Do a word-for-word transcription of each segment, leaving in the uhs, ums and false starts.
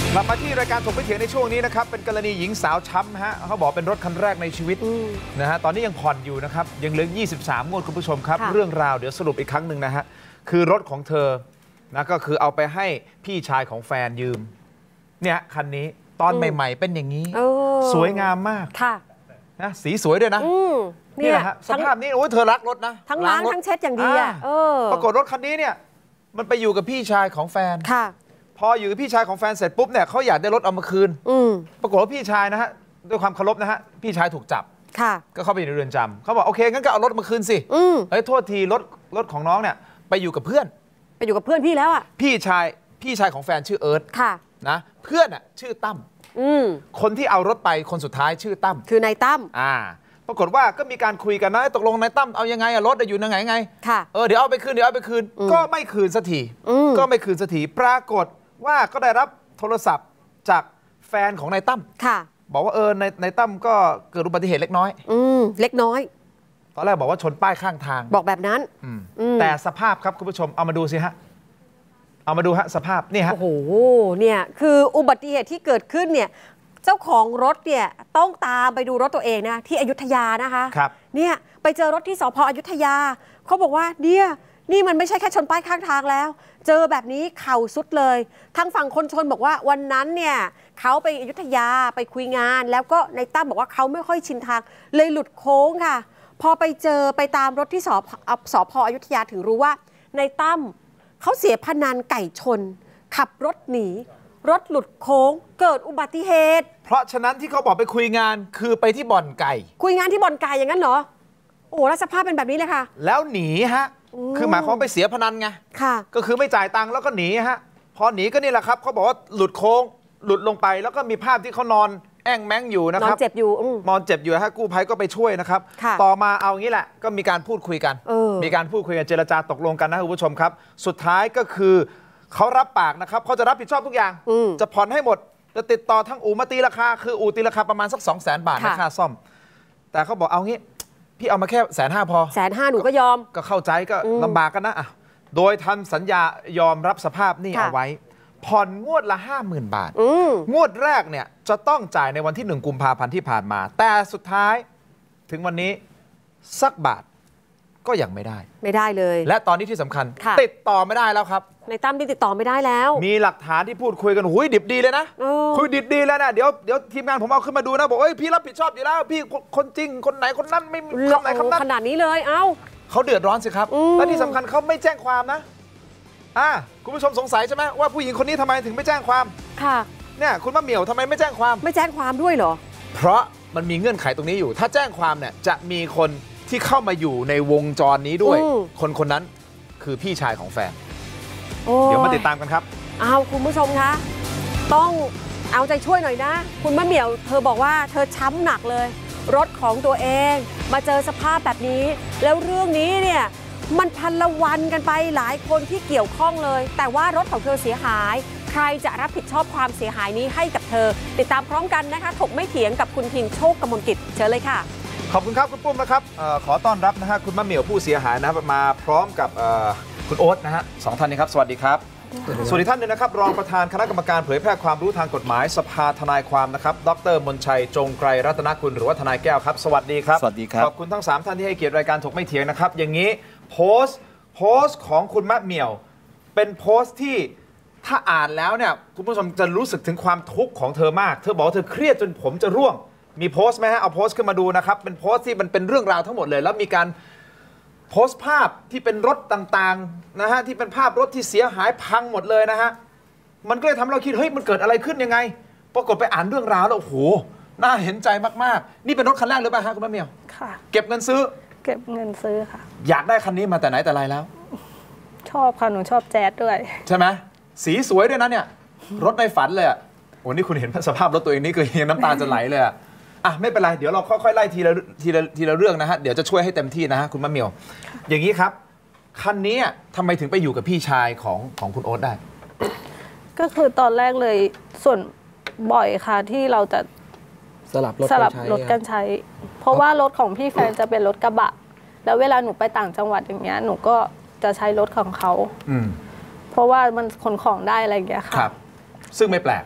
กลับมาที่รายการถกไม่เถียงในช่วงนี้นะครับเป็นกรณีหญิงสาวช้ำฮะเขาบอกเป็นรถคันแรกในชีวิตนะฮะตอนนี้ยังผ่อนอยู่นะครับยังเหลือยี่สิบสามงวดคุณผู้ชมครับเรื่องราวเดี๋ยวสรุปอีกครั้งหนึ่งนะฮะคือรถของเธอนะก็คือเอาไปให้พี่ชายของแฟนยืมเนี่ยคันนี้ตอนใหม่ๆเป็นอย่างนี้สวยงามมากค่ะนะสีสวยด้วยนะนี่แหละฮะสภาพนี้โอ้ยเธอรักรถนะทั้งล้างทั้งเช็ดอย่างดีอ่ะปรากฏรถคันนี้เนี่ยมันไปอยู่กับพี่ชายของแฟนค่ะพออยู่กับพี่ชายของแฟนเสร็จปุ๊บเนี่ยเขาอยากได้รถเอามาคืนปรากฏว่าพี่ชายนะฮะด้วยความเคารพนะฮะพี่ชายถูกจับก็เข้าไปในเรือนจำเขาบอกโอเคงั้นก็เอารถมาคืนสิเฮ้ยโทษทีรถรถของน้องเนี่ยไปอยู่กับเพื่อนไปอยู่กับเพื่อนพี่แล้วอ่ะพี่ชายพี่ชายของแฟนชื่อเอิร์ธนะเพื่อนอ่ะชื่อตั้มคนที่เอารถไปคนสุดท้ายชื่อตั้มคือนายตั้มอ่าปรากฏว่าก็มีการคุยกันนะตกลงนายตั้มเอายังไงอะรถอยู่ยังไงไงเออเดี๋ยวเอาไปคืนเดี๋ยวเอาไปคืนก็ไม่คืนสักทีก็ไม่คืนสักทีปรากฏว่าก็ได้รับโทรศัพท์จากแฟนของนายตั้มบอกว่าเออนายนายตั้มก็เกิดอุบัติเหตุเล็กน้อยอืมเล็กน้อยตอนแรกบอกว่าชนป้ายข้างทางบอกแบบนั้นแต่สภาพครับคุณผู้ชมเอามาดูสิฮะเอามาดูฮะสภาพนี่ฮะโอ้โหเนี่ยคืออุบัติเหตุที่เกิดขึ้นเนี่ยเจ้าของรถเนี่ยต้องตามไปดูรถตัวเองนะที่อยุธยานะคะครับเนี่ยไปเจอรถที่สภ.อยุธยาเขาบอกว่าเนี่ยนี่มันไม่ใช่แค่ชนป้ายข้างทางแล้วเจอแบบนี้เข่าสุดเลยทางฝั่งคนชนบอกว่าวันนั้นเนี่ยเขาไปอยุธยาไปคุยงานแล้วก็ในตั้มบอกว่าเขาไม่ค่อยชินทางเลยหลุดโค้งค่ะพอไปเจอไปตามรถที่สสภ.อยุธยาถึงรู้ว่าในตั้มเขาเสียพนันไก่ชนขับรถหนีรถหลุดโค้งเกิดอุบัติเหตุเพราะฉะนั้นที่เขาบอกไปคุยงานคือไปที่บ่อนไก่คุยงานที่บ่อนไก่อย่างนั้นเหรอโอ้แล้วสภาพเป็นแบบนี้เลยค่ะแล้วหนีฮะคือหมายความไปเสียพนันไงค่ะก็คือไม่จ่ายตังค์แล้วก็หนีฮะพอหนีก็นี่แหละครับเขาบอกว่าหลุดโค้งหลุดลงไปแล้วก็มีภาพที่เขานอนแอ่งแมงอยู่นะครับนอนเจ็บอยู่นอนเจ็บอยู่ฮะกู้ภัยก็ไปช่วยนะครับต่อมาเอางี้แหละก็มีการพูดคุยกันมีการพูดคุยกันเจรจาตกลงกันนะคุณผู้ชมครับสุดท้ายก็คือเขารับปากนะครับเขาจะรับผิดชอบทุกอย่างจะผ่อนให้หมดจะติดต่อทั้งอู่มาตีราคาคืออู่ตีราคาประมาณสักสองแสนบาทนะค่าซ่อมแต่เขาบอกเอางี้พี่เอามาแค่แสนห้าพอแสนห้าหนูก็ยอมก็เข้าใจก็ลำบากกันนะอ่ะโดยทำสัญญายอมรับสภาพนี่เอาไว้ผ่อนงวดละห้าหมื่นบาทงวดแรกเนี่ยจะต้องจ่ายในวันที่หนึ่งกุมภาพันธ์ที่ผ่านมาแต่สุดท้ายถึงวันนี้สักบาทก็ยังไม่ได้ไม่ได้เลยและตอนนี้ที่สำคัญติดต่อไม่ได้แล้วครับในตั้มที่ติดต่อไม่ได้แล้วมีหลักฐานที่พูดคุยกันหุยดิบดีเลยนะคุยดิบดีแล้วนะเดี๋ยวเดี๋ยวทีมงานผมเอาขึ้นมาดูนะบอกเอ้ยพี่รับผิดชอบอยู่แล้วพี่คนจริงคนไหนคนนั้นไม่คำไหนคำนั้นขนาดนี้เลยเอ้าเขาเดือดร้อนสิครับและที่สำคัญเขาไม่แจ้งความนะอ่าคุณผู้ชมสงสัยใช่ไหมว่าผู้หญิงคนนี้ทำไมถึงไม่แจ้งความค่ะเนี่ยคุณมะเหมี่ยวทำไมไม่แจ้งความไม่แจ้งความด้วยเหรอเพราะมันมีเงื่อนไขตรงนี้อยู่ถ้าแจ้งความเนี่ยจะมีคนที่เข้ามาอยู่ในวงจรนี้ด้วยคนคนนั้นคือพี่ชายของแฟนเดี๋ยวมาติดตามกันครับเอาคุณผู้ชมคะต้องเอาใจช่วยหน่อยนะคุณมะเหมี่ยวเธอบอกว่าเธอช้ำหนักเลยรถของตัวเองมาเจอสภาพแบบนี้แล้วเรื่องนี้เนี่ยมันพันละวันกันไปหลายคนที่เกี่ยวข้องเลยแต่ว่ารถของเธอเสียหายใครจะรับผิดชอบความเสียหายนี้ให้กับเธอติดตามพร้อมกันนะคะถกไม่เถียงกับคุณพินโชคกมลกิจเชิญเลยค่ะขอบคุณครับคุณปุ้มนะครับขอต้อนรับนะฮะคุณมะเหมี่ยวผู้เสียหายนะครับมาพร้อมกับคุณโอ๊ตนะฮะสองท่านนี้ครับสวัสดีครับสวัสดีท่านนึงนะครับรองประธานคณะกรรมการเผยแพร่ความรู้ทางกฎหมายสภาทนายความนะครับดร.มนชัยจงไกรรัตนกุลหรือว่าทนายแก้วครับสวัสดีครับสวัสดีครับขอบคุณทั้งสามท่านที่ให้เกียรติรายการถกไม่เถียงนะครับอย่างนี้โพสต์โพสต์ของคุณมะเหมี่ยวเป็นโพสต์ที่ถ้าอ่านแล้วเนี่ยคุณผู้ชมจะรู้สึกถึงความทุกข์ของเธอมากเธอบอกเธอเครียดจนผมจะร่วงมีโพสต์ไหมฮะเอาโพสต์ขึ้นมาดูนะครับเป็นโพสต์ที่มันเป็นเรื่องราวทั้งหมดเลยแล้วมีการโพสต์ภาพที่เป็นรถต่างๆนะฮะที่เป็นภาพรถที่เสียหายพังหมดเลยนะฮะมันก็เลยทำให้เราคิดเฮ้ยมันเกิดอะไรขึ้นยังไงปรากฏไปอ่านเรื่องราวแล้วโอ้โหน่าเห็นใจมากๆนี่เป็นรถคันแรกหรือเปล่าฮะคุณมะเหมี่ยวค่ะเก็บเงินซื้อเก็บเงินซื้อค่ะอยากได้คันนี้มาแต่ไหนแต่ไรแล้วชอบค่ะหนูชอบแจ๊สด้วยใช่ไหมสีสวยด้วยนะเนี่ยรถในฝันเลยอ่ะโอ้นี่คุณเห็นสภาพรถตัวเองนี่คือยังน้ำตาจะไหลเลยอ่ะอ่ะไม่เป็นไรเดี๋ยวเราค่อยๆไล่ทีละทีละทีละเรื่องนะฮะเดี๋ยวจะช่วยให้เต็มที่นะฮะคุณมะเหมี่ยวอย่างนี้ครับคันนี้ทำไมถึงไปอยู่กับพี่ชายของของคุณโอ๊ตได้ก็คือตอนแรกเลยส่วนบ่อยค่ะที่เราจะสลับรถสลับรถกันใช้เพราะว่ารถของพี่แฟนจะเป็นรถกระบะแล้วเวลาหนูไปต่างจังหวัดอย่างเงี้ยหนูก็จะใช้รถของเขาเพราะว่ามันขนของได้อะไรอย่างเงี้ยค่ะครับซึ่งไม่แปลก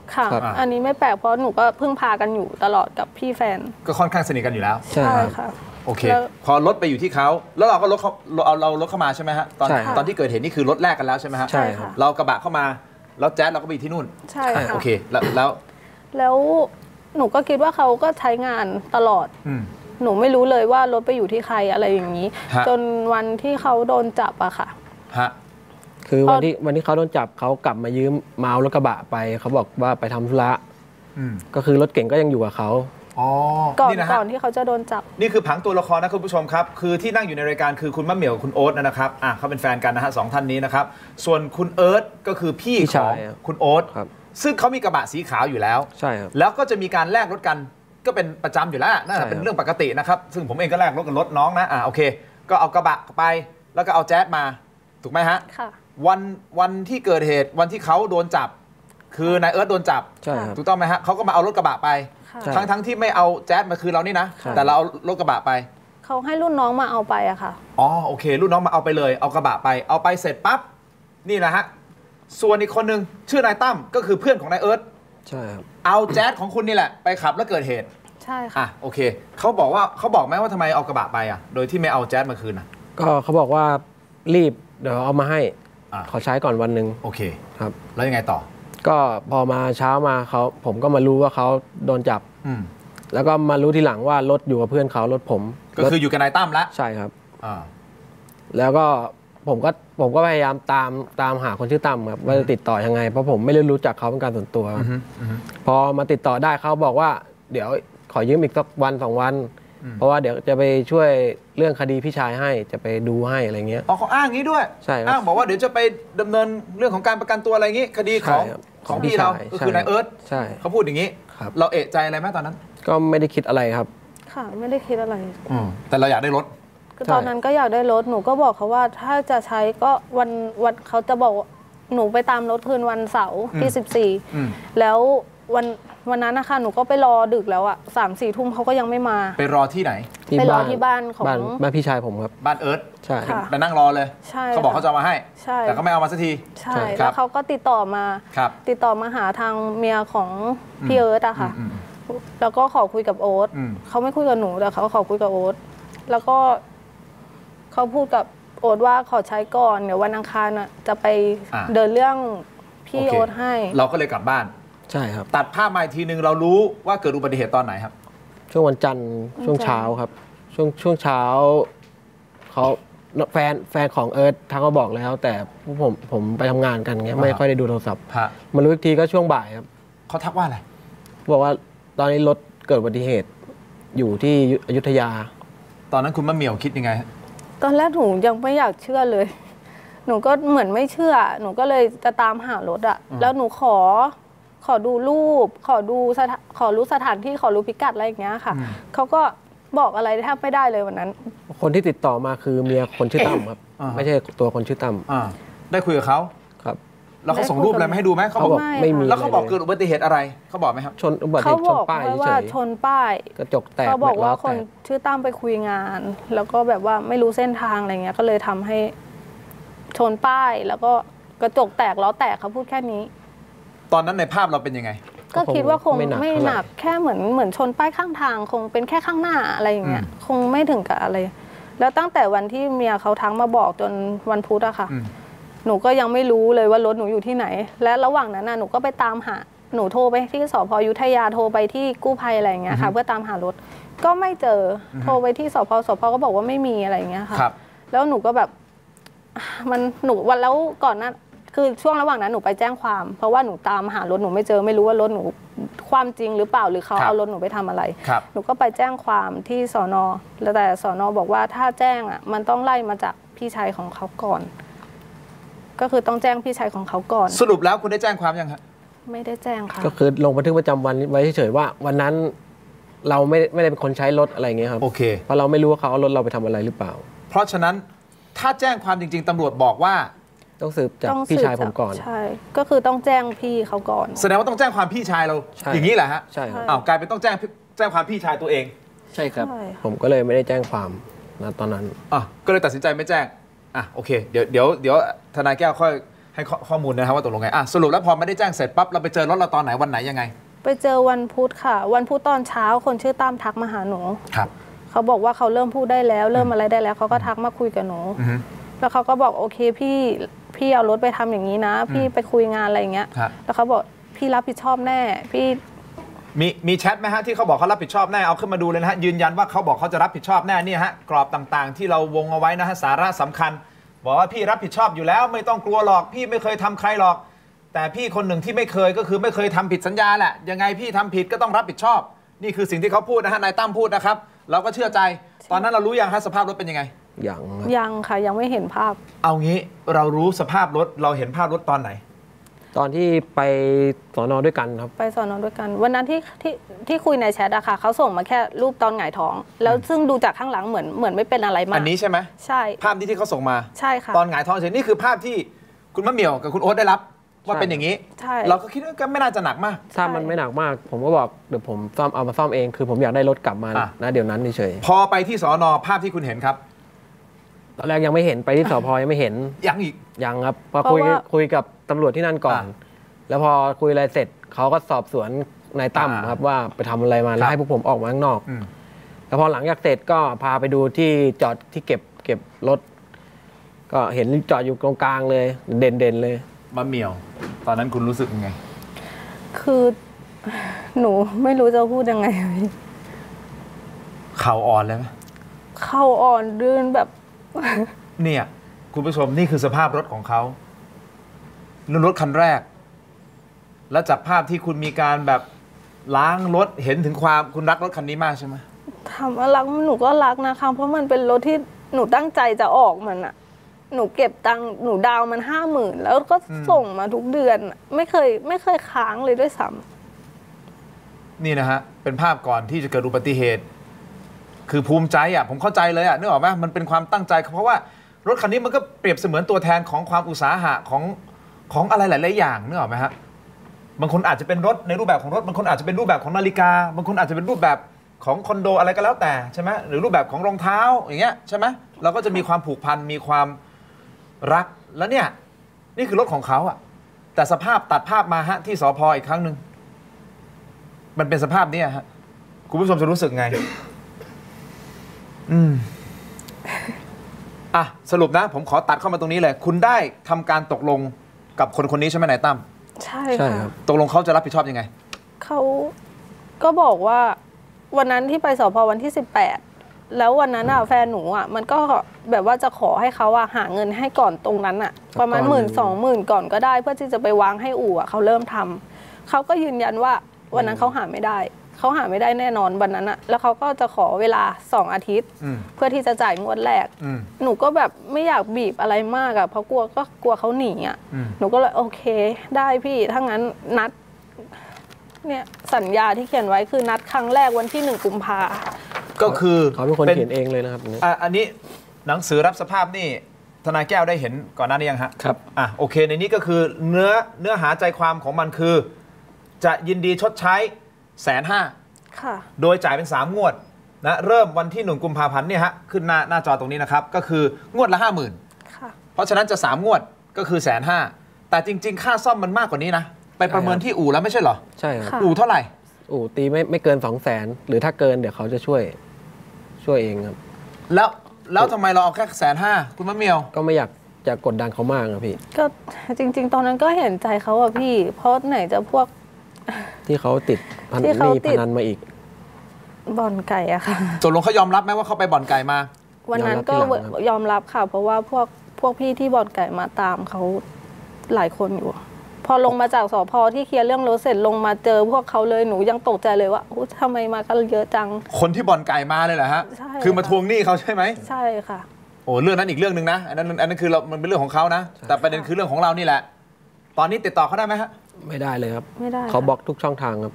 ค่ะครับอันนี้ไม่แปลกเพราะหนูก็เพิ่งพากันอยู่ตลอดกับพี่แฟนก็ค่อนข้างสนิทกันอยู่แล้วใช่ใช่ครับค่ะโอเคแล้วพอรถไปอยู่ที่เขาแล้วเราก็รถเขาเราเอาเรารถเข้ามาใช่ไหมฮะตอนใช่ครับตอนที่เกิดเหตุนี่คือรถแรกกันแล้วใช่ไหมฮะใช่ครับเรากระบะเข้ามาแล้วแจ๊สเราก็ไปอยู่ที่นู่นใช่ค่ะโอเคแล้วแล้วแล้วหนูก็คิดว่าเขาก็ใช้งานตลอดอืมหนูไม่รู้เลยว่ารถไปอยู่ที่ใครอะไรอย่างนี้ฮะจนวันที่เขาโดนจับอะค่ะฮะคือวันที่วันที่เขาโดนจับเขากลับมายืมมาเอารถกระบะไปเขาบอกว่าไปทำธุระอืมก็คือรถเก่งก็ยังอยู่กับเขาอ๋อก่อนนี่นะก่ฮะอนที่เขาจะโดนจับนี่คือผังตัวละครนะคุณผู้ชมครับ คือที่นั่งอยู่ในรายการคือคุณมะเหมี่ยวคุณโอ๊ตนะครับอ่ะเขาเป็นแฟนกันนะฮะสองท่านนี้นะครับส่วนคุณเอิร์ธก็คือพี่พี่ขชาองยครับคุณโอ๊ตครับซึ่งเขามีกระบะสีขาวอยู่แล้วใช่ครับแล้วก็จะมีการแลกรถกันก็เป็นประจำอยู่แล้วนั่นใช่นะครับเป็นเรื่องปกตินะครับ ซึ่งผมเองก็แลกรถกับรถน้องนะอ่าโอเค ก็เอากระบะไปแล้วก็เอาแจ๊สมาถูกไหมฮะค่ะวันวันที่เกิดเหตุวันที่เขาโดนจับ คือนายเอิร์ธโดนจับใช่ครับถูกต้องไหมฮะเขาก็มาเอารถกระบะไปค่ะใช่ทั้งทั้งที่ไม่เอาแจ๊สมาคืนเรานี่นะใช่แต่เราเอารถกระบะไปเขาให้รุ่นน้องมาเอาไปอะค่ะอ๋อโอเครุ่นน้องมาเอาไปเลยเอากระบะไปเอาไปเสร็จปั๊บนี่นะฮะส่วนอีกคนหนึ่งชื่อนายตั้มก็คือเพื่อนของนายเอิร์ธใช่ครับเอาแจ๊สของคุณนี่แหละไปขับแล้วเกิดเหตุใช่ค่ะอ่ะโอเคเขาบอกว่าเขาบอกไหมว่าทำไมเอากระบะไปอ่ะโดยที่ไม่เอาแจ๊สมาคืนอ่ะก็เขาบอกว่ารีบเดี๋ยวเอามาให้อ่ะขอใช้ก่อนวันหนึ่งโอเคครับแล้วยังไงต่อก็พอมาเช้ามาเขาผมก็มารู้ว่าเขาโดนจับอืมแล้วก็มารู้ทีหลังว่ารถอยู่กับเพื่อนเขารถผมก็คืออยู่กับนายตั้มละใช่ครับอ่าแล้วก็ผมก็ผมก็พยายามตามตามหาคนชื่อตั้มครับว่าจะติดต่อยังไงเพราะผมไม่ได้รู้จักเขาเป็นการส่วนตัวครับอือฮึอือฮึพอมาติดต่อได้เขาบอกว่า เดี๋ยวขอยืมอีกสักวันสองวันอืมเพราะว่าเดี๋ยวจะไปช่วยเรื่องคดีพี่ชายให้จะไปดูให้อะไรเงี้ยอ๋อเขาอ้างงี้ด้วยใช่ครับอ้างบอกว่าเดี๋ยวจะไปดำเนินเรื่องของการประกันตัวอะไรงี้คดีของใช่ครับของของพี่พี่เราชายก็คือนายใช่เอิร์ธใช่เขาพูดอย่างนี้ครับเราเอะใจอะไรไหมตอนนั้นก็ไม่ได้คิดอะไรครับค่ะ ไม่ได้คิดอะไรอืมแต่เราอยากได้รถคือตอนนั้นก็อยากได้รถ หนูก็บอกเขาว่าถ้าจะใช้ก็วันวันเขาจะบอกว่าหนูไปตามรถคืนวันเสาร์ที่อืมสิบสี่อืมแล้ววันวันนั้นนะคะหนูก็ไปรอดึกแล้วอะสามสี่ทุ่มเขาก็ยังไม่มาไปรอที่ไหนไปรอที่บ้านของบ้านบ้านพี่ชายผมครับบ้านเอิร์ธใช่ค่ะไปนั่งรอเลยใช่เขาบอกค่ะเขาจะเอามาให้ใช่แต่ก็ไม่เอามาสักทีใช่ครัแล้บวเขาก็ติดต่อมาครับติดต่อมาหาทางเมียของพี่เอิร์ธอะค่ะอืมแล้วก็ขอคุยกับโอ๊ตอืมเขาไม่คุยกับหนูแต่เขาขอคุยกับโอ๊ตแล้วก็เขาพูดกับโอ๊ตว่าขอใช้ก่อนเดี๋ยววันอังคารน่ะจะไปอ่าเดินเรื่องพี่โอเคโอ๊ตให้เราก็เลยกลับบ้านใช่ครับตัดภาพมาอีกทีนึงเรารู้ว่าเกิดอุบัติเหตุตอนไหนครับช่วงวันจันทร์ช่วงเช้าครับ ช่วงช่วงเช้าเขาแฟนแฟนของเอิร์ธทักมาบอกแล้ว แต่พวกผมผมไปทำงานกันเงี้ยไม่อ่าค่อยได้ดูโทรศัพท์ฮะมารู้อีกทีก็ช่วงบ่ายครับเขาทักว่าอะไรบอกว่าตอนนี้รถเกิดอุบัติเหตุ อยู่ที่อยุธยาตอนนั้นคุณมะเหมี่ยวคิดยังไงฮะตอนแรกหนูยังไม่อยากเชื่อเลย หนูก็เหมือนไม่เชื่อ หนูก็เลยจะตามหารถอะแล้วหนูขอขอดูรูป ขอดูสถาขอรู้สถานที่ขอรู้พิกัดอะไรอย่างเงี้ยค่ะเขาก็บอกอะไรแทบไม่ได้เลยวันนั้นคนที่ติดต่อมาคือเมียคนชื่อตั้มครับอ่าไม่ใช่ตัวคนชื่อตั้มอ่าได้คุยกับเขาครับแล้วเขาส่งรูปอะไรมาให้ดูไหมเขาเขาบบ ออก กไม่มีแล้วเขาบอกะไรเกิดอุบัติเหตุอะไรเขาบอกไหมครับชนอุบัติเหเขาตุชบนอกป้ายแค่เฉว่าย ชนป้ายๆกระจกแตกเขาบอกว่าแม็กล้คนแตกชื่อตั้มไปคุยงาน แล้วก็แบบว่าไม่รู้เส้นทางอะไรเงี้ยก็เลยทำให้ชนป้าย แล้วก็กระจกแตกล้อแตกเขาพูดแค่นี้ตอนนั้นในภาพเราเป็นยังไงก็คิดว่าคงไม่หนักไม่เท่าไหร่หนักแค่เหมือนเหมือนชนป้ายข้างทาง คงเป็นแค่ข้างหน้าอะไรอย่างเงี้ยอืมคงไม่ถึงกับอะไร แล้วตั้งแต่วันที่เมียเขาทั้งมาบอกจนวันพุธอะค่ะอืมหนูก็ยังไม่รู้เลยว่ารถหนูอยู่ที่ไหน และระหว่างนั้นน่ะหนูก็ไปตามหาหนูโทรไปที่สพอยุธยาโทรไปที่กู้ภัยอะไรอย่างเงี้ยค่ะ เพื่อตามหารถก็ไม่เจออโทรไปที่สพสพก็บอกว่าไม่มีอะไรอย่างเงี้ยค่ะครับแล้วหนูก็แบบ มันหนูวันแล้วก่อนหนั้นคือช่วงระหว่างนั้นหนูไปแจ้งความ เพราะว่าหนูตามหารถหนูไม่เจอไม่รู้ว่ารถหนูความจริงหรือเปล่าหรือเขาครับเอารถหนูไปทำอะไรครับหนูก็ไปแจ้งความที่สอนอแล้วแต่สอนอบอกว่าถ้าแจ้งอ่ะ มันต้องไล่มาจากพี่ชายของเขาก่อน ก็คือต้องแจ้งพี่ชายของเขาก่อนสรุปแล้วคุณได้แจ้งความยังครับไม่ได้แจ้งค่ะก็คือลงบันทึกประจำวันไว้เฉยๆว่า วันนั้นเราไม่ไม่ได้เป็นคนใช้รถอะไรอย่างเงี้ยครับโอเคเพราะเราไม่รู้ว่าเขาเอารถเราไปทำอะไรหรือเปล่าเพราะฉะนั้นถ้าแจ้งความจริง ๆตำรวจบอกว่าต้องสืบจากต้องพี่สืบชายผมก่อนใช่ ก็คือต้องแจ้งพี่เขาก่อนแสดงว่าต้องแจ้งความพี่ชายเราใช่อย่างนี้แหละฮะใช่ครับอ้าวกลายเป็นต้องแจ้งแจ้งความพี่ชายตัวเองใช่ครับใช่ผมก็เลยไม่ได้แจ้งความนะตอนนั้นอ่ะก็เลยตัดสินใจไม่แจ้งอ่ะโอเคเดี๋ยวเดี๋ยวเดี๋ยวทนายแก้วค่อยให้ข้อข้อมูลนะครับว่าตกลงไงอ่ะสรุปแล้วพอไม่ได้แจ้งเสร็จปั๊บเราไปเจอรถเราตอนไหนวันไหนยังไงไปเจอวันพุธค่ะวันพุธตอนเช้าคนชื่อตั้มทักมาหาหนูครับเขาบอกว่าเขาเริ่มพูดได้แล้วเริ่มอะไรได้แล้วเขาก็ทักมาคุยกับหนูแล้วเขาก็บอกโอเคพี่พี่เอารถไปทำอย่างนี้นะพี่ไปคุยงานอะไรอย่างเงี้ยแล้วเขาบอกพี่รับผิดชอบแน่พี่มีมีแชทไหมฮะที่เขาบอกเขารับผิดชอบแน่เอาขึ้นมาดูเลยนะฮะยืนยันว่าเขาบอกเขาจะรับผิดชอบแน่นี่ฮะกรอบต่างๆที่เราวงเอาไว้นะฮะสาระสำคัญบอกว่าพี่รับผิดชอบอยู่แล้วไม่ต้องกลัวหรอกพี่ไม่เคยทำใครหรอกแต่พี่คนหนึ่งที่ไม่เคยก็คือไม่เคยทำผิดสัญญาแหละยังไงพี่ทำผิดก็ต้องรับผิดชอบนี่คือสิ่งที่เขาพูดนะฮะนายตั้มพูดนะครับเราก็เชื่อใจตอนนั้นเรารู้ยังฮะสภาพรถเป็นยังไงยังยังค่ะยังไม่เห็นภาพเอางี้เรารู้สภาพรถเราเห็นภาพรถตอนไหนตอนที่ไปสน.ด้วยกันครับไปสน.ด้วยกันวันนั้นที่ที่ที่คุยในแชทอะค่ะเขาส่งมาแค่รูปตอนหงายท้องแล้วซึ่งดูจากข้างหลังเหมือนเหมือนไม่เป็นอะไรมากอันนี้ใช่ไหมใช่ภาพที่ที่เขาส่งมาใช่ค่ะตอนหงายท้องเฉยนี่คือภาพที่คุณมะเหมี่ยวกับคุณโอ๊ตได้รับว่าเป็นอย่างนี้ใช่เราก็คิดว่าก็ไม่น่าจะหนักมากถ้ามันไม่หนักมากผมก็บอกเดี๋ยวผมซ่อมเอามาซ่อมเองคือผมอยากได้รถกลับมานะเดี๋ยวนั้นเฉยพอไปที่สน.ภาพที่คุณเห็นครับตอนแรกยังไม่เห็นไปที่สพยังไม่เห็นยังอีกยังครับพอคุยคุยกับตำรวจที่นั่นก่อนแล้วพอคุยอะไรเสร็จเขาก็สอบสวนนายตั้มครับว่าไปทำอะไรมาแล้วให้พวกผมออกมาข้างนอกแล้วพอหลังจากเสร็จก็พาไปดูที่จอดที่เก็บเก็บรถก็เห็นจอดอยู่ตรงกลางเลยเด่นเด่นเลยมะเหมี่ยวตอนนั้นคุณรู้สึกยังไงคือหนูไม่รู้จะพูดยังไงเข่าอ่อนเลยไหมเข่าอ่อนเดินแบบเนี่ยคุณผู้ชมนี่คือสภาพรถของเขานั่นรถคันแรกแล้วจากภาพที่คุณมีการแบบล้างรถเห็นถึงความคุณรักรถคันนี้มากใช่ไหมถามว่ารักหนูก็รักนะคะเพราะมันเป็นรถที่หนูตั้งใจจะออกมันอะหนูเก็บตังค์หนูดาวมันห้าหมื่นแล้วก็ส่งมาทุกเดือนไม่เคยไม่เคยค้างเลยด้วยซ้ำนี่นะฮะเป็นภาพก่อนที่จะเกิดอุบัติเหตุคือภูมิใจอ่ะผมเข้าใจเลยอ่ะนึกออกไหมมันเป็นความตั้งใจเพราะว่ารถคันนี้มันก็เปรียบเสมือนตัวแทนของความอุตสาหะของของอะไรหลายๆอย่างนึกออกไหมฮะบางคนอาจจะเป็นรถในรูปแบบของรถบางคนอาจจะเป็นรูปแบบของนาฬิกาบางคนอาจจะเป็นรูปแบบของคอนโดอะไรก็แล้วแต่ใช่ไหมหรือรูปแบบของรองเท้าอย่างเงี้ยใช่ไหมเราก็จะมีความผูกพันมีความรักแล้วเนี่ยนี่คือรถของเขาอ่ะแต่สภาพตัดภาพมาฮะที่สภ.อีกครั้งหนึ่งมันเป็นสภาพนี้ฮะคุณผู้ชมจะรู้สึกไงอืมอ่ะสรุปนะผมขอตัดเข้ามาตรงนี้เลยคุณได้ทำการตกลงกับคนคนนี้ใช่ไหมนายตั้มใช่ค่ะตกลงเขาจะรับผิดชอบยังไงเขาก็บอกว่าวันนั้นที่ไปสพ.วันที่สิบแปดแล้ววันนั้นอ่ะแฟนหนูอ่ะมันก็แบบว่าจะขอให้เขาอ่ะหาเงินให้ก่อนตรงนั้นอ่ะประมาณหมื่นสองหมื่นก่อนก็ได้เพื่อที่จะไปวางให้อู่อ่ะเขาเริ่มทำเขาก็ยืนยันว่าวันนั้นเขาหาไม่ได้เขาหาไม่ได้แน่นอนวันนั้นอ่ะแล้วเขาก็จะขอเวลาสองอาทิตย์เพื่อที่จะจ่ายงวดแรกหนูก็แบบไม่อยากบีบอะไรมากอ่ะเพราะกลัวก็กลัวเขาหนีอ่ะหนูก็เลยโอเคได้พี่ถ้างั้นนัดเนี่ยสัญญาที่เขียนไว้คือนัดครั้งแรกวันที่หนึ่งกุมภาก็คือเขาเป็นคนเขียนเองเลยนะครับอันนี้หนังสือรับสภาพนี่ทนายแก้วได้เห็นก่อนหน้านี้ยังฮะครับอ่ะโอเคในนี้ก็คือเนื้อเนื้อหาใจความของมันคือจะยินดีชดใช้แสนห้าโดยจ่ายเป็นสามงวดนะเริ่มวันที่หนึ่งกุมภาพันธ์เนี่ยฮะขึ้นหน้าหน้าจอตรงนี้นะครับก็คืองวดละห้าหมื่นเพราะฉะนั้นจะสามงวดก็คือแสนห้าแต่จริงๆค่าซ่อมมันมากกว่านี้นะไปประเมินที่อู่แล้วไม่ใช่เหรอใช่ครับอู่เท่าไหร่อู่ตีไม่ไม่เกินสองแสนหรือถ้าเกินเดี๋ยวเขาจะช่วยช่วยเองครับแล้วแล้วทำไมเราเอาแค่แสนห้าคุณมะเหมี่ยวก็ไม่อยากจะกดดันเขามากครับพี่ก็จริงๆตอนนั้นก็เห็นใจเขาอะพี่เพราะไหนจะพวกที่เขาติดพันนี่พนันมาอีกบ่อนไก่อะค่ะตกลงเขายอมรับไหมว่าเขาไปบ่อนไก่มาวันนั้นก็ยอมรับค่ะเพราะว่าพวกพวกพี่ที่บ่อนไก่มาตามเขาหลายคนอยู่พอลงมาจากสพ.ที่เคลียร์เรื่องรถเสร็จลงมาเจอพวกเขาเลยหนูยังตกใจเลยว่าทำไมมากันเยอะจังคนที่บ่อนไก่มาเลยเหรอฮะใช่คือมาทวงหนี้เขาใช่ไหมใช่ค่ะโอ้เรื่องนั้นอีกเรื่องหนึ่งนะอันนั้นอันนั้นคือเรามันเป็นเรื่องของเขานะแต่ประเด็นคือเรื่องของเรานี่แหละตอนนี้ติดต่อเขาได้ไหมฮะไม่ได้เลยครับไม่ได้เขาบล็อกทุกช่องทางครับ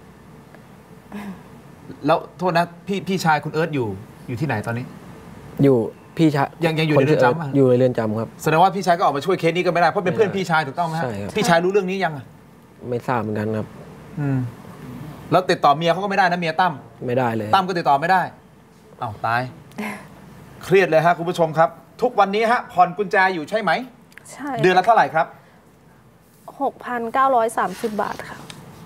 แล้วโทษนะพี่พี่ชายคุณเอิร์ธอยู่อยู่ที่ไหนตอนนี้อยู่พี่ชายยังยังอยู่ในเรือนจำอยู่ในเรือนจำครับแสดงว่าพี่ชายก็ออกมาช่วยเคสนี้ก็ไม่ได้เพราะเป็นเพื่อนพี่ชายถูกต้องไหมฮะพี่ชายรู้เรื่องนี้ยังไม่ทราบเหมือนกันครับอืมแล้วติดต่อเมียเขาก็ไม่ได้นะเมียตั้มไม่ได้เลยตั้มก็ติดต่อไม่ได้อ้าวตายเครียดเลยฮะคุณผู้ชมครับทุกวันนี้ฮะผ่อนกุญแจอยู่ใช่ไหมใช่เดือนละเท่าไหร่ครับหกพันเก้าร้อยสามสิบบาทค่ะ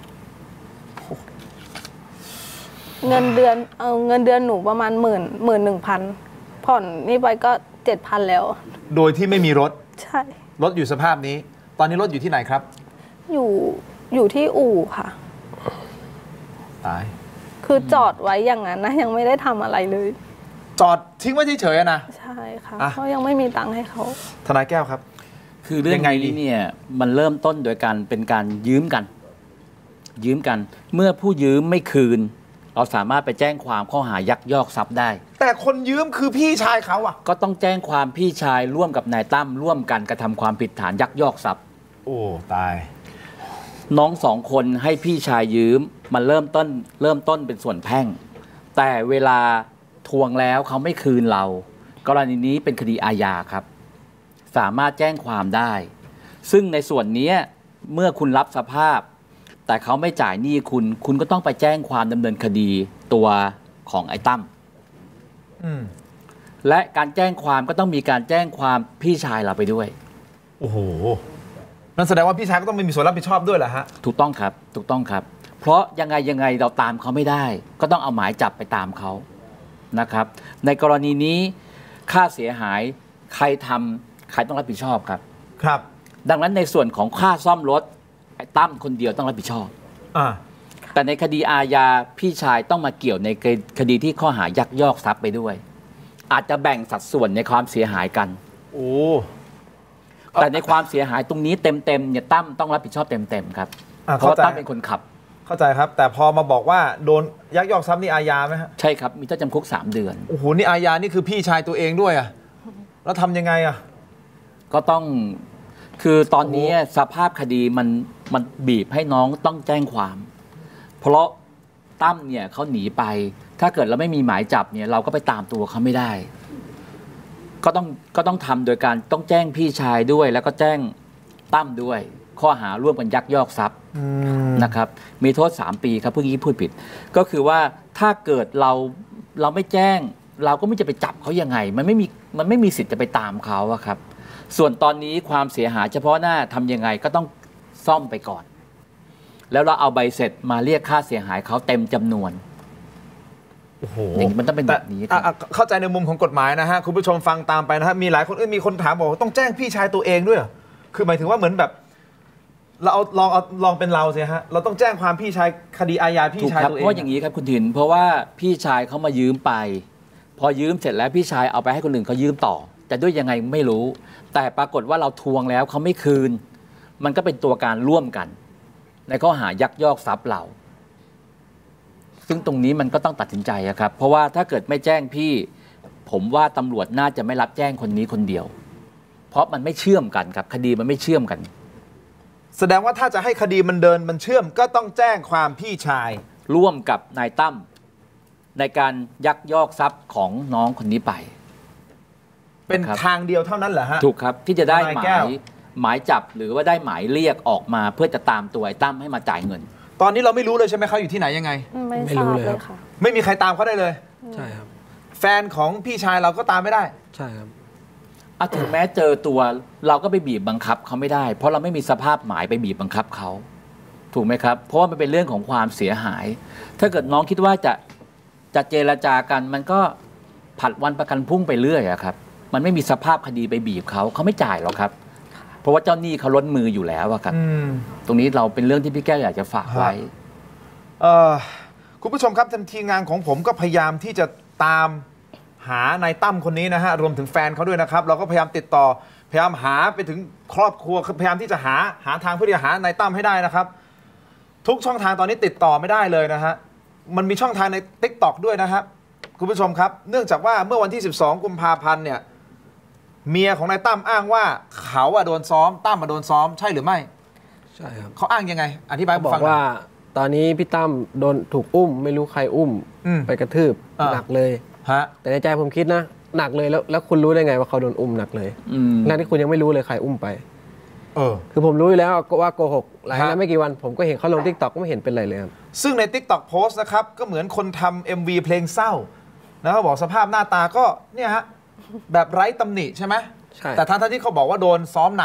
เงินเดือนเออเงินเดือนหนูประมาณหมื่นหมื่นหนึ่งพันผ่อนนี่ไปก็เจ็ดพันแล้วโดยที่ไม่มีรถใช่รถอยู่สภาพนี้ ตอนนี้รถอยู่ที่ไหนครับอยู่อยู่ที่อู่ค่ะตายคือจอดไว้อย่างนั้นนะยังไม่ได้ทำอะไรเลยจอดทิ้งไว้เฉยๆอะนะใช่ค่ะอ่ะเพราะยังไม่มีตังค์ให้เขาทนายแก้วครับคือเรื่องยังไงดีนี้เนี่ยมันเริ่มต้นโดยการเป็นการยืมกัน ยืมกัน เมื่อผู้ยืมไม่คืน เราสามารถไปแจ้งความข้อหายักยอกทรัพย์ได้แต่คนยืมคือพี่ชายเขาอะก็ต้องแจ้งความพี่ชายร่วมกับนายตั้มร่วมกันกระทำความผิดฐานยักยอกทรัพย์โอ้ตายน้องสองคนให้พี่ชายยืมมันเริ่มต้นเริ่มต้นเป็นส่วนแพ่ง แต่เวลาทวงแล้วเขาไม่คืนเรา กรณีนี้เป็นคดีอาญาครับ สามารถแจ้งความได้ ซึ่งในส่วนนี้เมื่อคุณรับสภาพ แต่เขาไม่จ่ายหนี้คุณ คุณก็ต้องไปแจ้งความดำเนินคดีตัวของไอ้ตั้มอืมและการแจ้งความก็ต้องมีการแจ้งความพี่ชายเราไปด้วยโอ้โหนั่นแสดงว่าพี่ชายก็ต้องไม่มีส่วนรับผิดชอบด้วยเหรอฮะถูกต้องครับ ถูกต้องครับ เพราะยังไงยังไงเราตามเขาไม่ได้ ก็ต้องเอาหมายจับไปตามเขานะครับ ในกรณีนี้ค่าเสียหายใครทำใครต้องรับผิดชอบครับครับดังนั้นในส่วนของค่าซ่อมรถไอ้ตั้มคนเดียวต้องรับผิดชอบอ่าแต่ในคดีอาญาพี่ชายต้องมาเกี่ยวในคดีที่ข้อหายักยอกทรัพย์ไปด้วย อาจจะแบ่งสัดส่วนในความเสียหายกันโอ้แต่ในความเสียหายตรงนี้เต็มๆเนี่ยตั้มต้องรับผิดชอบเต็มๆครับอ่ะเพราะเข้าใจว่าตั้มเป็นคนขับเข้าใจครับ แต่พอมาบอกว่าโดนยักยอกทรัพย์นี่อาญาไหมฮะใช่ครับ มีโทษจำคุกสามเดือนโอ้โหนี่อาญานี่คือพี่ชายตัวเองด้วยอะแล้วทำยังไงอะก็ต้องคือตอนนี้สภาพคดีมันมันบีบให้น้องต้องแจ้งความ เพราะตั้มเนี่ยเขาหนีไป ถ้าเกิดเราไม่มีหมายจับเนี่ยเราก็ไปตามตัวเขาไม่ได้ ก็ต้องก็ต้องทำโดยการต้องแจ้งพี่ชายด้วย แล้วก็แจ้งตั้มด้วย ข้อหาร่วมกันยักยอกทรัพย์นะครับ มีโทษสามปีครับเพิ่งกี้พูดผิด ก็คือว่าถ้าเกิดเราเราไม่แจ้ง เราก็ไม่จะไปจับเขายังไง มันไม่มีมันไม่มีสิทธิ์จะไปตามเขาอะครับ ส่วนตอนนี้ความเสียหายเฉพาะหน้าทำยังไงก็ต้องซ่อมไปก่อน แล้วเราเอาใบเสร็จมาเรียกค่าเสียหายเขาเต็มจำนวนโอ้โหอย่างนี้มันต้องเป็นแบบนี้ครับอ่ะอ่ะเข้าใจในมุมของกฎหมายนะฮะคุณผู้ชมฟังตามไปนะฮะมีหลายคนเอ้ยมีคนถามบอกว่าต้องแจ้งพี่ชายตัวเองด้วยเหรอคือหมายถึงว่าเหมือนแบบ เราเอาลองเอาลองเป็นเราสิฮะเราต้องแจ้งความพี่ชายคดีอาญาพี่ถูกชายครับตัวเพเองราะอย่างนี้ครับคุณถินเพราะว่าพี่ชายเขามายืมไป พอยืมเสร็จแล้วพี่ชายเอาไปให้คนอื่นเขายืมต่อ แต่ด้วยยังไงไม่รู้ แต่ปรากฏว่าเราทวงแล้วเขาไม่คืน มันก็เป็นตัวการร่วมกัน ในข้อหายักยอกทรัพย์เรา ซึ่งตรงนี้มันก็ต้องตัดสินใจอะครับ เพราะว่าถ้าเกิดไม่แจ้งพี่ ผมว่าตำรวจน่าจะไม่รับแจ้งคนนี้คนเดียว เพราะมันไม่เชื่อมกันครับคดีมันไม่เชื่อมกันแสดงว่าถ้าจะให้คดีมันเดินมันเชื่อมก็ต้องแจ้งความพี่ชายร่วมกับนายตั้มในการยักยอกทรัพย์ของน้องคนนี้ไปเป็นนะครับทางเดียวเท่านั้นเหรอฮะถูกครับที่จะได้ทนายหมาแก้ยว หมายจับหรือว่าได้หมายเรียกออกมาเพื่อจะตามตัวไอ้ตั้มให้มาจ่ายเงินตอนนี้เราไม่รู้เลยใช่ไหมเขาอยู่ที่ไหนยังไงไม่ไม่ทรู้ราบเลยเลครับยค่ะไม่มีใครตามเขาได้เลยใช่ครับแฟนของพี่ชายเราก็ตามไม่ได้ใช่ครับอะถึงแม้เจอตัวเราก็ไปบีบบังคับเขาไม่ได้ เพราะเราไม่มีสภาพหมายไปบีบบังคับเขาถูกไหมครับ เพราะว่ามันเป็นเรื่องของความเสียหาย ถ้าเกิดน้องคิดว่าจะจะเจรจากัน มันก็ผัดวันประกันพรุ่งไปเรื่อยอะครับมันไม่มีสภาพคดีไปบีบเขาเขาไม่จ่ายหรอกครับ เพราะว่าเจ้าหนี้เขาล้นมืออยู่แล้วอะครับอืมตรงนี้เราเป็นเรื่องที่พี่แก้วอยากจะฝากไว้เอ่อคุณผู้ชมครับทันทีมงานของผมก็พยายามที่จะตามหานายตั้มคนนี้นะฮะรวมถึงแฟนเขาด้วยนะครับ เราก็พยายามติดต่อพยายามหาไปถึงครอบครัวพยายามที่จะหาหาทางเพื่อที่จะหานายตั้มให้ได้นะครับ ทุกช่องทางตอนนี้ติดต่อไม่ได้เลยนะฮะมันมีช่องทางใน ติ๊กต็อก ด้วยนะครับคุณผู้ชมครับ เนื่องจากว่าเมื่อวันที่สิบสองกุมภาพันธ์เนี่ยเมียของนายตั้มอ้างว่าเขาอะโดนซ้อมตั้มอะโดนซ้อมใช่หรือไม่ใช่ครับเขาอ้างยังไง อธิบายให้บผมอฟังกหน่ว่าอยตอนนี้พี่ตั้มโดนถูกอุ้ม ไม่รู้ใครอุ้มอืมไปกระทืบอ่าหนักเลยฮะแต่ในใจผมคิดนะหนักเลยแล้วแล้วคุณรู้ได้ไงว่าเขาโดนอุ้มหนักเลยอืมทั้งที่คุณยังไม่รู้เลยใครอุ้มไปเออคือผมรู้อยู่แล้วว่าโกหกหลังจากฮะนั้นไม่กี่วันผมก็เห็นเขาลงทิกตอกก็ไม่เห็นเป็นไรเลยครับซึ่งใน ติ๊กต็อก โพสต์นะครับก็เหมือนคนทำ เอ็ม วี เพลงเศร้านะเขาบอกสภาพหน้าตาก็เนี่ยฮะแบบไร้ตำหนิใช่ไหมใช่แต่ทั้งๆที่เขาบอกว่าโดนซ้อมหนัก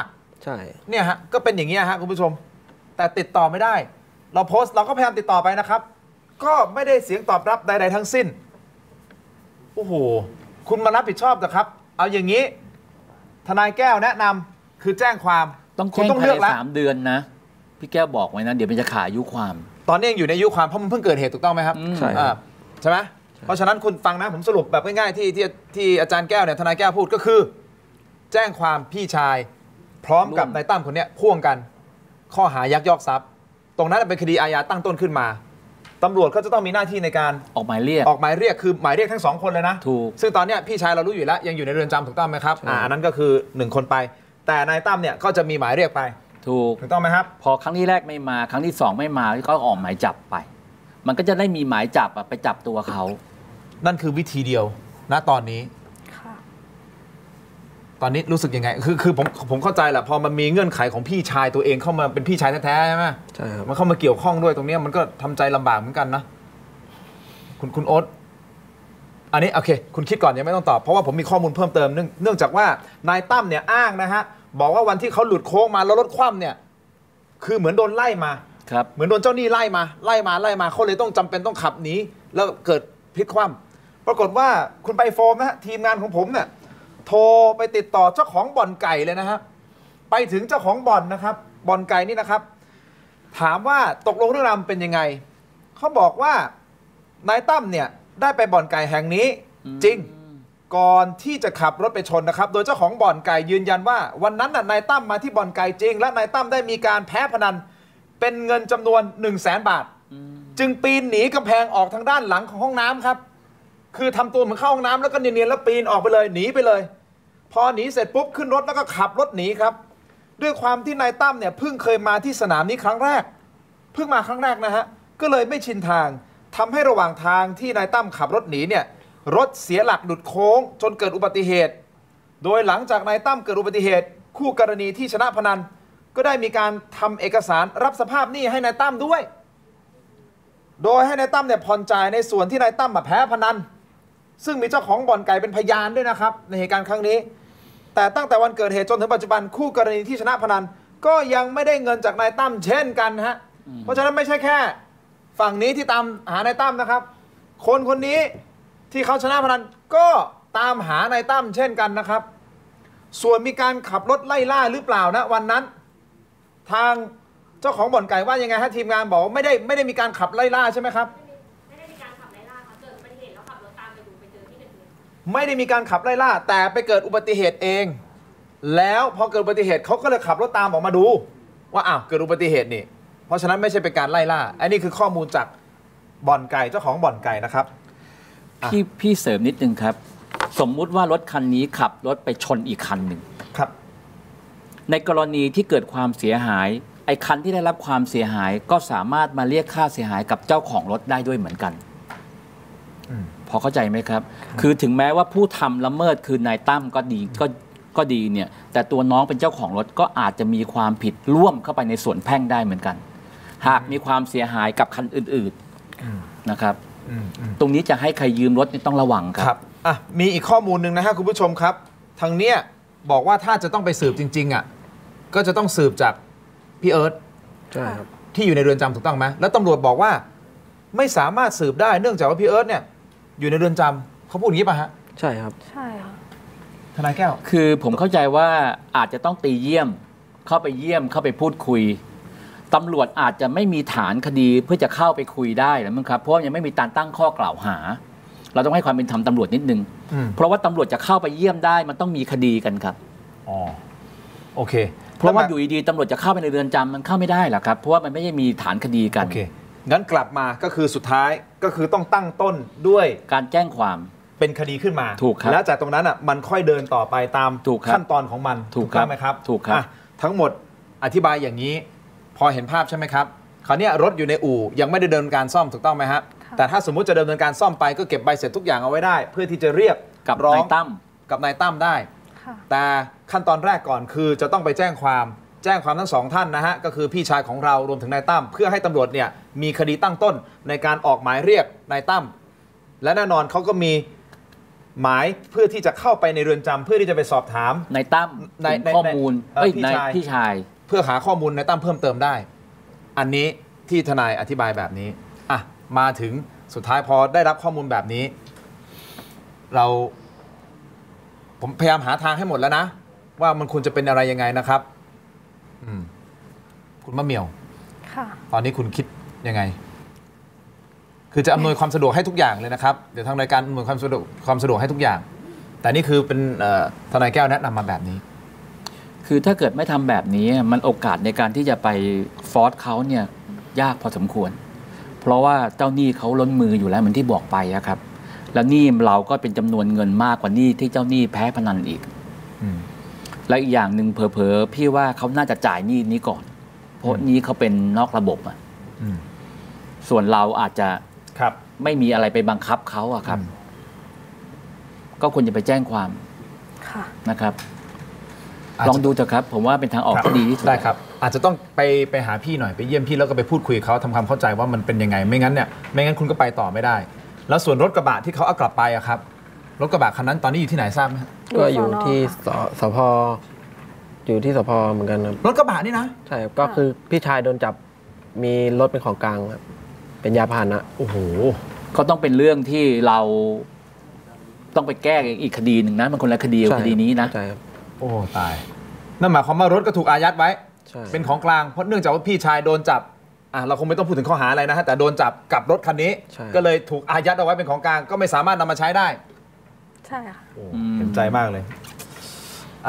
ใช่เนี่ยฮะก็เป็นอย่างนี้ฮะคุณผู้ชมแต่ติดต่อไม่ได้เราโพสต์เราก็พยายามติดต่อไปนะครับก็ไม่ได้เสียงตอบรับใดๆทั้งสิ้นโอ้โหคุณมารับผิดชอบนะครับเอาอย่างนี้ทนายแก้วแนะนำคือแจ้งความต้องคุณแจ้งต้องภายเลือกในแล้วสามเดือนนะพี่แก้วบอกไว้นะเดี๋ยวมันจะขาดอายุความตอนนี้ยังอยู่ในอายุความเพราะมันเพิ่งเกิดเหตุถูกต้องไหมครับอืมใช่อ่าใช่ไหมเพราะฉะนั้นคุณฟังนะผมสรุปแบบง่ายๆที่ที่ที่อาจารย์แก้วเนี่ยทนายแก้วพูดก็คือ แจ้งความพี่ชายพร้อมกับนายตั้มคนเนี้ยพ่วงกันข้อหายักยอกทรัพย์ ตรงนั้นเป็นคดีอาญาตั้งต้นขึ้นมาตำรวจก็จะต้องมีหน้าที่ในการออกหมายเรียกออกหมายเรียกคือหมายเรียกทั้งสองคนเลยนะถูกซึ่งตอนเนี้ยพี่ชายเรารู้อยู่แล้วยังอยู่ในเรือนจำถูกต้องไหมครับอ่าอันนั้นก็คือหนึ่งคนไป แต่นายตั้มเนี่ยก็จะมีหมายเรียกไปถูกถูกต้องไหมครับพอครั้งที่แรกไม่มาครั้งที่สองไม่มาก็ออกหมายจับไป มันก็จะได้มีหมายจับอะไปจับตัวเขานั่นคือวิธีเดียวณตอนนี้ค่ะตอนนี้รู้สึกยังไง คือคือผมผมเข้าใจแหละพอมันมีเงื่อนไขของพี่ชายตัวเองเข้ามาเป็นพี่ชายแท้ๆใช่ไหมใช่ครับมันเข้ามาเกี่ยวข้องด้วยตรงเนี้ยมันก็ทำใจลำบากเหมือนกันนะ คุณคุณโอ๊ตอันนี้โอเค คุณคิดก่อนยังไม่ต้องตอบ เพราะว่าผมมีข้อมูลเพิ่มเติมเนื่องเนื่องจากว่านายตั้มเนี่ยอ้างนะฮะบอกว่าวันที่เขาหลุดโค้งมาแล้วรถคว่ำเนี่ยคือเหมือนโดนไล่มาครับเหมือนโดนเจ้าหนี้ไล่มาไล่มาไล่มาเขาเลยต้องจำเป็นต้องขับหนีแล้วเกิดพลิกคว่ำปรากฏว่าคุณไปโฟมนะฮะทีมงานของผมเนี่ยโทรไปติดต่อเจ้าของบ่อนไก่เลยนะฮะไปถึงเจ้าของบ่อนนะครับบ่อนไก่นี่นะครับ ถามว่าตกลงเรื่องราวเป็นยังไงเขาบอกว่านายตั้มเนี่ยได้ไปบ่อนไก่แห่งนี้จริงก่อนที่จะขับรถไปชนนะครับโดยเจ้าของบ่อนไก่ยืนยันว่าวันนั้นน่ะนายตั้มมาที่บ่อนไก่จริงและนายตั้มได้มีการแพ้พนันเป็นเงินจำนวน หนึ่งแสน บาทจึงปีนหนีกำแพงออกทางด้านหลังของห้องน้ำครับคือทำตัวเหมือนเข้าห้องน้ำแล้วก็เนียนๆแล้วปีนออกไปเลยหนีไปเลยพอหนีเสร็จปุ๊บขึ้นรถแล้วก็ขับรถหนีครับด้วยความที่นายตั้มเนี่ยเพิ่งเคยมาที่สนามนี้ครั้งแรกเพิ่งมาครั้งแรกนะฮะก็เลยไม่ชินทางทำให้ระหว่างทางที่นายตั้มขับรถหนีเนี่ยรถเสียหลักหลุดโค้งจนเกิดอุบัติเหตุโดยหลังจากนายตั้มเกิดอุบัติเหตุคู่กรณีที่ชนะพนันก็ได้มีการทำเอกสารรับสภาพหนี้ให้นายตั้มด้วยโดยให้นายตั้มเนี่ยผ่อนจ่ายในส่วนที่นายตั้มมาแพ้พนันซึ่งมีเจ้าของบ่อนไก่เป็นพยานด้วยนะครับในเหตุการณ์ครั้งนี้แต่ตั้งแต่วันเกิดเหตุจนถึงปัจจุบันคู่กรณีที่ชนะพนันก็ยังไม่ได้เงินจากนายตั้มเช่นกันฮะเพราะฉะนั้นไม่ใช่แค่ฝั่งนี้ที่ตามหานายตั้มนะครับคนคนนี้ที่เขาชนะพนันก็ตามหานายตั้มเช่นกันนะครับส่วนมีการขับรถไล่ล่าหรือเปล่านะวันนั้นทางเจ้าของบ่อนไก่ว่ายังไงฮะทีมงานบอกว่าไม่ได้ไม่ได้มีการขับไล่ล่าใช่ไหมครับไม่ได้มีการขับไล่ล่าครับเกิดอุบัติเหตุแล้วขับรถตามไปดูไปเจอที่เกิดเหตุไม่ได้มีการขับไล่ล่าแต่ไปเกิดอุบัติเหตุเองแล้วพอเกิดอุบัติเหตุเขาก็เลยขับรถตามออกมาดูว่าอ้าวเกิดอุบัติเหตุนี่เพราะฉะนั้นไม่ใช่เป็นการไล่ล่าอันนี้คือข้อมูลจากบ่อนไก่เจ้าของบ่อนไก่นะครับพี่พี่เสริมนิดนึงครับสมมุติว่ารถคันนี้ขับรถไปชนอีกคันหนึ่งครับในกรณีที่เกิดความเสียหายไอ้คันที่ได้รับความเสียหายก็สามารถมาเรียกค่าเสียหายกับเจ้าของรถได้ด้วยเหมือนกันพอเข้าใจไหมครับ คือถึงแม้ว่าผู้ทำละเมิดคือนายตั้มก็ดีก็ก็ดีเนี่ยแต่ตัวน้องเป็นเจ้าของรถก็อาจจะมีความผิดร่วมเข้าไปในส่วนแพ่งได้เหมือนกัน หากมีความเสียหายกับคันอื่นๆนะครับตรงนี้จะให้ใครยืมรถนี่ต้องระวังคครัรับ บอ่ะมีอีกข้อมูลหนึ่งนะฮะคุณผู้ชมครับทางเนี้ยบอกว่าถ้าจะต้องไปสืบจริงๆอ่ะก็จะต้องสืบจากพี่เอิร์ธใช่ครับที่อยู่ในเรือนจำถูกต้องไหมแล้วตำรวจบอกว่าไม่สามารถสืบได้เนื่องจากว่าพี่เอิร์ธเนี่ยอยู่ในเรือนจำเขาพูดอย่างนี้ป่ะฮะใช่ครับใช่ค่ะทนายแก้วคือผมเข้าใจว่าอาจจะต้องตีเยี่ยมเข้าไปเยี่ยมเข้าไปพูดคุยตำรวจอาจจะไม่มีฐานคดีเพื่อจะเข้าไปคุยได้แล้วมั้งครับเพราะยังไม่มีการตั้งข้อกล่าวหา เราต้องให้ความเป็นธรรมตำรวจนิดนึงอืมเพราะว่าตำรวจจะเข้าไปเยี่ยมได้มันต้องมีคดีกันครับอ๋อโอเคเพราะว่าอยู่ดีๆตำรวจจะเข้าไปในเรือนจำมันเข้าไม่ได้หรอกครับเพราะว่ามันไม่ได้มีฐานคดีกันโอเคงั้นกลับมาก็คือสุดท้ายก็คือต้องตั้งต้นด้วยการแจ้งความเป็นคดีขึ้นมาถูกครับแล้วจากตรงนั้นอ่ะมันค่อยเดินต่อไปตามถูกครับขั้นตอนของมันถูกครับต้องไหมครับถูกครับอ่ะทั้งหมดอธิบายอย่างนี้พอเห็นภาพใช่ไหมครับคราวเนี้ยรถอยู่ในอู่ยังไม่ได้ดำเนินการซ่อมถูกต้องไหมฮะค่ะแต่ถ้าสมมุติจะดำเนินการซ่อมไปก็เก็บใบเสร็จทุกอย่างเอาไว้ได้ เพื่อที่จะเรียกกับร้องนายตั้มกับนายตั้มได้ค่ะแต่ขั้นตอนแรกก่อนคือจะต้องไปแจ้งความแจ้งความทั้งสองท่านนะฮะก็คือพี่ชายของเรารวมถึงนายตั้มเพื่อให้ตำรวจเนี่ยมีคดีตั้งต้นในการออกหมายเรียกนายตั้มและแน่นอนเขาก็มีหมายเพื่อที่จะเข้าไปในเรือนจำเพื่อที่จะไปสอบถามในตั้มในในข้อมูลในเอ่อเอ้ยพี่ในชายพี่ชายเพื่อหาข้อมูลในตั้มเพิ่มเติมได้ อันนี้ที่ทนายอธิบายแบบนี้อ่ะมาถึงสุดท้ายพอได้รับข้อมูลแบบนี้ เราผมพยายามหาทางให้หมดแล้วนะ ว่ามันควรจะเป็นอะไรยังไงนะครับ อืมคุณมะเหมี่ยวค่ะตอนนี้คุณคิดยังไง คือจะอำนวยความสะดวกให้ทุกอย่างเลยนะครับ เดี๋ยวทางรายการอำนวยความสะดวกความสะดวกให้ทุกอย่าง แต่นี่คือเป็นเอ่อทนายแก้วแนะนำมาแบบนี้คือถ้าเกิดไม่ทำแบบนี้มันโอกาสในการที่จะไปฟอร์สเขาเนี่ยยากพอสมควร เพราะว่าเจ้าหนี้เขาล้นมืออยู่แล้วเหมือนที่บอกไปอะครับ แล้วหนี้เราก็เป็นจำนวนเงินมากกว่าหนี้ที่เจ้าหนี้แพ้พนันอีกอืมและอีกอย่างหนึ่งเผลอๆพี่ว่าเขาน่าจะจ่ายหนี้นี้ก่อน เพราะหนี้เขาเป็นนอกระบบอะอืมส่วนเราอาจจะครับไม่มีอะไรไปบังคับเขาอะครับ ก็ควรจะไปแจ้งความค่ะนะครับอาจจะลองดูเถอะครับ ผมว่าเป็นทางออกที่ดีที่สุดได้ครับ อาจจะต้องไปไปหาพี่หน่อยไปเยี่ยมพี่แล้วก็ไปพูดคุยกับเขาทำความเข้าใจว่ามันเป็นยังไง ไม่งั้นเนี่ยไม่งั้นคุณก็ไปต่อไม่ได้ แล้วส่วนรถกระบะที่เขาเอากลับไปอะครับรถกระบะคันนั้นตอนนี้อยู่ที่ไหนทราบไหมครับก็อยู่สนที่ค่ะสสพอยู่ที่สพเหมือนกันครับรถกระบะนี่นะใช่ครับก็คือพี่ชายโดนจับมีรถเป็นของกลางครับเป็นยาพาหนะโอ้โหก็ต้องเป็นเรื่องที่เราต้องไปแก้อีกคดีหนึ่งนะ มันคนละคดีกับใช่คดีนี้นะใช่ครับโอ้ตายนั่นหมายความว่ารถก็ถูกอายัดไว้ใช่เป็นของกลางเพราะเนื่องจากว่าพี่ชายโดนจับอ่ะเราคงไม่ต้องพูดถึงข้อหาอะไรนะฮะแต่โดนจับกับรถคันนี้ใช่ก็เลยถูกอายัดเอาไว้เป็นของกลางก็ไม่สามารถนำมาใช้ได้ใช่ค่ะโอ้อืมเห็นใจมากเลยอ่ะ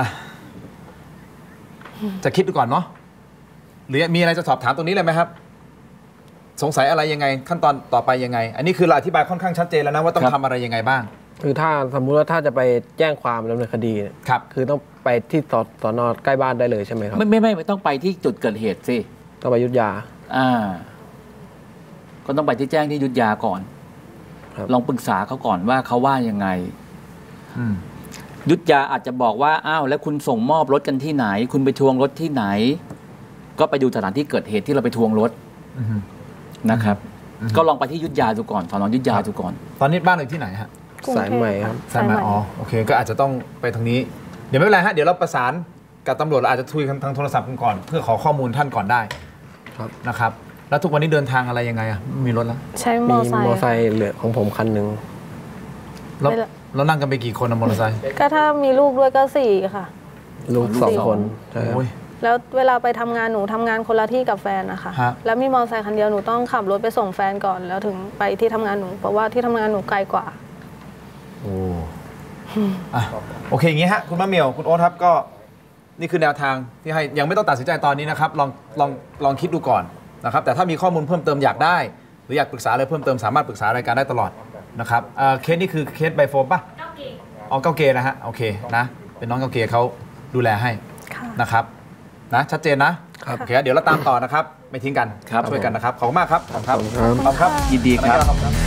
จะคิดดูก่อนเนาะหรือมีอะไรจะสอบถามตรงนี้เลยไหมครับ สงสัยอะไรยังไง ขั้นตอนต่อไปยังไง อันนี้คือเราอธิบายค่อนข้างชัดเจนแล้วนะว่าต้องทำอะไรยังไงบ้างคือถ้าสมมุติว่าถ้าจะไปแจ้งความดำเนินคดีเนี่ยครับคือต้องไปที่สสนใกล้บ้านได้เลยใช่ไหมครับไม่ไม่ไม่ไม่ต้องไปที่จุดเกิดเหตุสิต้องไปอยุทธยาอ่า ก็ต้องไปที่แจ้งที่ยุทธยาก่อนครับลองปรึกษาเขาก่อนว่าเขาว่ายังไงอืมยุทธยาอาจจะบอกว่าอ้าวแล้วคุณส่งมอบรถกันที่ไหน คุณไปทวงรถที่ไหน ก็ไปดูสถานที่เกิดเหตุที่เราไปทวงรถอืมนะครับอืมก็ลองไปที่ยุทธยาดูก่อนสอนอยุทธยาดูก่อนตอนนี้บ้านอยู่ที่ไหนฮะกรุงเทพสายใหม่ครับใช่ไหมอ๋อโอเค ก็อาจจะต้องไปทางนี้ เดี๋ยวไม่เป็นไรฮะ เดี๋ยวเราประสานกับตำรวจเราอาจจะคุยกันทางโทรศัพท์กันก่อน เพื่อขอข้อมูลท่านก่อนได้ครับนะครับ แล้วทุกวันนี้เดินทางอะไรยังไงอะไม่มีรถแล้วใช้มมีอไซมอค์ไซค์เหลือของผมคันหนึ่งแล้วไม่ละแล้วนั่งกันไปกี่คนนะมอเตอร์ไซค์ก็ถ้ามีลูกด้วยก็สี่ค่ะลูกลูกสองสองคนใช่ครับโอ้ยแล้วเวลาไปทำงานหนูทำงานคนละที่กับแฟนนะคะฮะแล้วมีมอเตอร์ไซค์คันเดียวหนูต้องขับรถไปส่งแฟนก่อน แล้วถึงไปที่ทำงานหนูเพราะว่าที่ทำงานหนูไกลกว่าโอ้อ่ะโอเคอย่างงี้ฮะคุณมะเหมี่ยวคุณโอ๊ตครับก็นี่คือแนวทางที่ให้ยังไม่ต้องตัดสินใจตอนนี้นะครับลองลองลองคิดดูก่อนนะครับแต่ถ้ามีข้อมูลเพิ่มเติมอยากได้ หรืออยากปรึกษาอะไรเพิ่มเติมสามารถปรึกษารายการได้ตลอดนะครับเอ่อเคสนี้คือเคสไบโฟมป่ะเก้าเกอ๋อเก้าเกนะฮะโอเคนะเป็นน้องเก้าเกเขาดูแลให้ค่ะนะครับนะชัดเจนนะครับ โอเคเดี๋ยวเราตามต่อนะครับไม่ทิ้งกันครับช่วยกันนะครับขอบคุณมากครับขอบคุณครับขอบคุณครับขอบคุณครับยินดีครับขอบคุณครับ